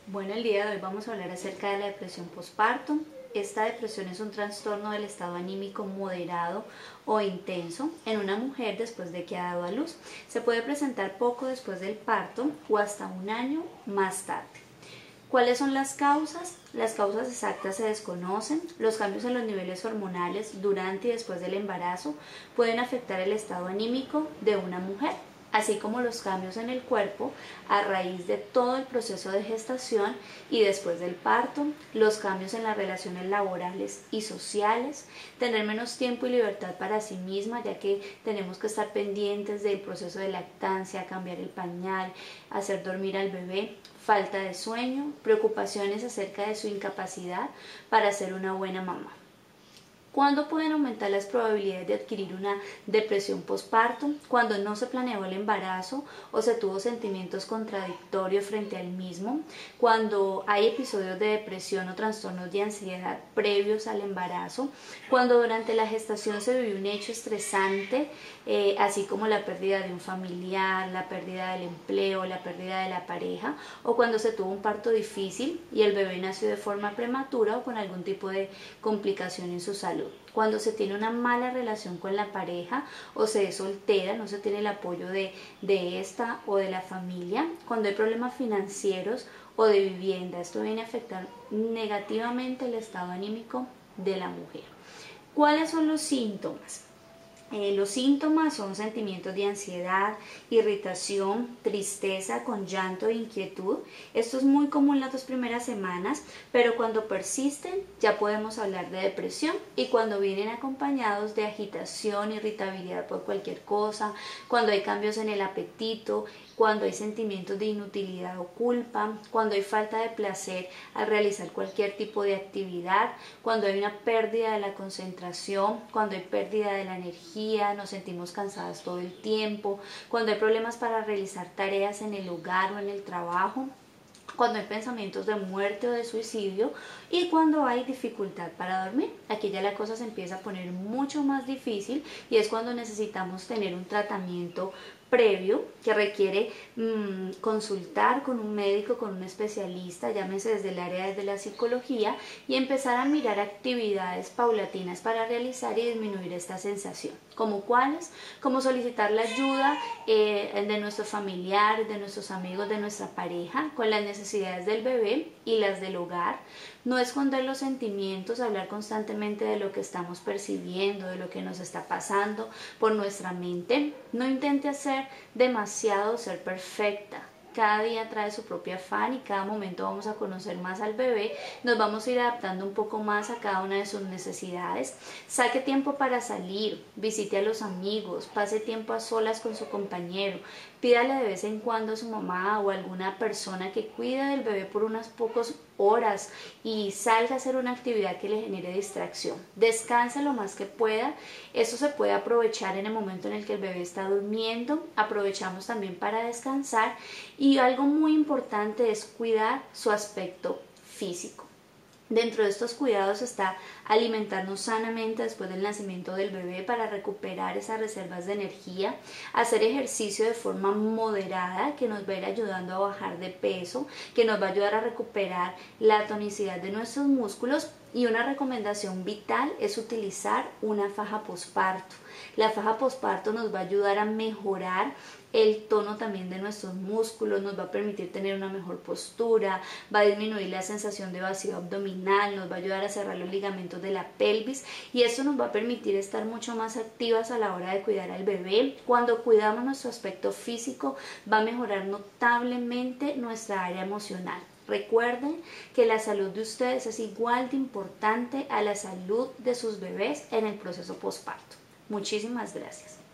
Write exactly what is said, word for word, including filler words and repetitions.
Bueno, el día de hoy vamos a hablar acerca de la depresión postparto. Esta depresión es un trastorno del estado anímico moderado o intenso en una mujer después de que ha dado a luz. Se puede presentar poco después del parto o hasta un año más tarde. ¿Cuáles son las causas? Las causas exactas se desconocen. Los cambios en los niveles hormonales durante y después del embarazo pueden afectar el estado anímico de una mujer, así como los cambios en el cuerpo a raíz de todo el proceso de gestación y después del parto, los cambios en las relaciones laborales y sociales, tener menos tiempo y libertad para sí misma, ya que tenemos que estar pendientes del proceso de lactancia, cambiar el pañal, hacer dormir al bebé, falta de sueño, preocupaciones acerca de su incapacidad para ser una buena mamá. ¿Cuándo pueden aumentar las probabilidades de adquirir una depresión postparto? Cuando no se planeó el embarazo o se tuvo sentimientos contradictorios frente al mismo, cuando hay episodios de depresión o trastornos de ansiedad previos al embarazo, cuando durante la gestación se vivió un hecho estresante, eh, así como la pérdida de un familiar, la pérdida del empleo, la pérdida de la pareja, o cuando se tuvo un parto difícil y el bebé nació de forma prematura o con algún tipo de complicación en su salud. Cuando se tiene una mala relación con la pareja o se es soltera, no se tiene el apoyo de, de esta o de la familia, cuando hay problemas financieros o de vivienda, esto viene a afectar negativamente el estado anímico de la mujer. ¿Cuáles son los síntomas? Eh, los síntomas son sentimientos de ansiedad, irritación, tristeza con llanto e inquietud. Esto es muy común las dos primeras semanas, pero cuando persisten ya podemos hablar de depresión, y cuando vienen acompañados de agitación, irritabilidad por cualquier cosa, cuando hay cambios en el apetito, cuando hay sentimientos de inutilidad o culpa, cuando hay falta de placer al realizar cualquier tipo de actividad, cuando hay una pérdida de la concentración, cuando hay pérdida de la energía, nos sentimos cansadas todo el tiempo, cuando hay problemas para realizar tareas en el hogar o en el trabajo, cuando hay pensamientos de muerte o de suicidio, y cuando hay dificultad para dormir. Aquí ya la cosa se empieza a poner mucho más difícil y es cuando necesitamos tener un tratamiento previo que requiere mmm, consultar con un médico, con un especialista, llámese desde el área de la psicología, y empezar a mirar actividades paulatinas para realizar y disminuir esta sensación. ¿Como cuáles? Como solicitar la ayuda eh, de nuestros familiares, de nuestros amigos, de nuestra pareja, con las necesidades del bebé y las del hogar. No esconder los sentimientos, hablar constantemente de lo que estamos percibiendo, de lo que nos está pasando por nuestra mente. No intente hacer demasiado, ser perfecta. Cada día trae su propio afán y cada momento vamos a conocer más al bebé, nos vamos a ir adaptando un poco más a cada una de sus necesidades. Saque tiempo para salir, visite a los amigos, pase tiempo a solas con su compañero, pídale de vez en cuando a su mamá o a alguna persona que cuide del bebé por unas pocas horas y salga a hacer una actividad que le genere distracción. Descanse lo más que pueda. Eso se puede aprovechar en el momento en el que el bebé está durmiendo. Aprovechamos también para descansar, y algo muy importante es cuidar su aspecto físico. Dentro de estos cuidados está alimentarnos sanamente después del nacimiento del bebé para recuperar esas reservas de energía, hacer ejercicio de forma moderada que nos va a ir ayudando a bajar de peso, que nos va a ayudar a recuperar la tonicidad de nuestros músculos. Y una recomendación vital es utilizar una faja posparto. La faja posparto nos va a ayudar a mejorar el tono también de nuestros músculos, nos va a permitir tener una mejor postura, va a disminuir la sensación de vacío abdominal, nos va a ayudar a cerrar los ligamentos de la pelvis, y esto nos va a permitir estar mucho más activas a la hora de cuidar al bebé. Cuando cuidamos nuestro aspecto físico va a mejorar notablemente nuestra área emocional. Recuerden que la salud de ustedes es igual de importante a la salud de sus bebés en el proceso posparto. Muchísimas gracias.